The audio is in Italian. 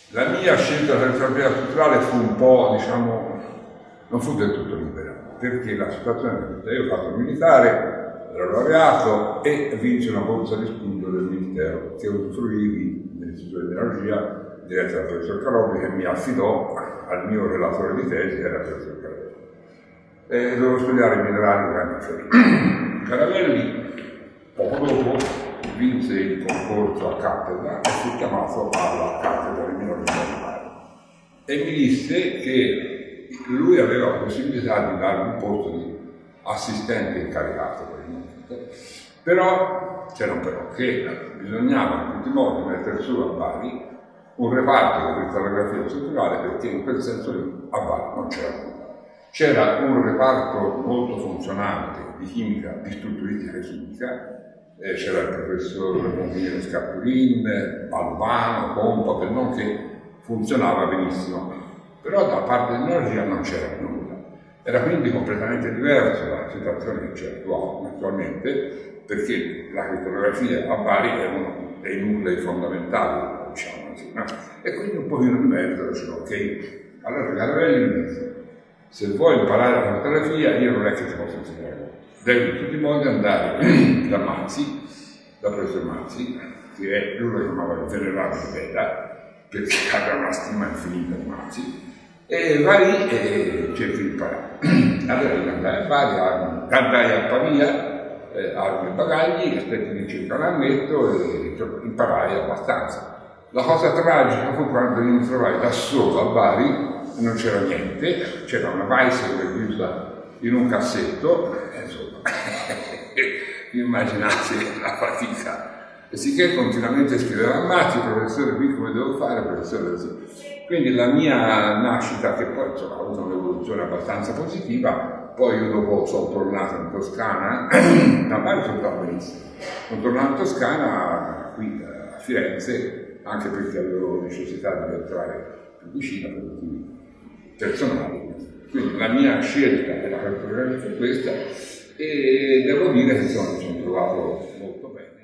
La mia scelta della terapia culturale fu un po', diciamo, non fu del tutto libera, perché la situazione è io ho fatto il militare, ero laureato e vinsi una borsa di studio del Ministero che usufruivi nell'Istituto di Energia diretta dal professor Carobbi, che mi affidò al mio relatore di tesi, era il professor Caravelli. E dovevo studiare i minerali graniferi. Caravelli, poco dopo, vinse il concorso a cattedra e fu chiamato alla cattedra di minerali e mi disse che lui aveva la possibilità di darmi un posto di assistente incaricato per il momento, però c'era un però, che bisognava in tutti i modi mettere su a Bari un reparto di cristallografia strutturale, perché in quel senso lì a Bari non c'era nulla. C'era un reparto molto funzionante di chimica, di strutturistica chimica, c'era il professor Romino Scarpulin, Albano, Pompa, per non che funzionava benissimo, però da parte dell'energia non c'era nulla. Era quindi completamente diversa la situazione che c'è attualmente, perché la cristallografia a Bari è uno dei nuclei fondamentali, diciamo così, no? E quindi un pochino di mezzo dicevo, ok, allora Caravelli mi dice, se vuoi imparare la cristallografia io non è che ti posso insegnare, devi in tutti i modi andare da Mazzi, da professor Mazzi, che lui lo chiamava il venerabile Veda, perché aveva una stima infinita di Mazzi, e vai lì e cerchi di imparare. Allora io andai a Bari, andai a Pavia, armi e bagagli, aspetti circa un annetto e imparai abbastanza. La cosa tragica fu quando io mi trovai da solo a Bari, non c'era niente, c'era una Weissel chiusa in un cassetto, insomma, immaginate la fatica. E sicché continuamente scriveva a Mazzi, professore qui come devo fare, professore così. Quindi la mia nascita, che poi insomma, ha avuto un'evoluzione abbastanza positiva, poi io dopo sono tornato in Toscana, da Bari sono stato benissimo, sono tornato in Toscana, qui a Firenze, anche perché avevo necessità di entrare più vicino per motivi personali. Quindi la mia scelta della cartografia fu questa e devo dire che mi sono trovato molto bene.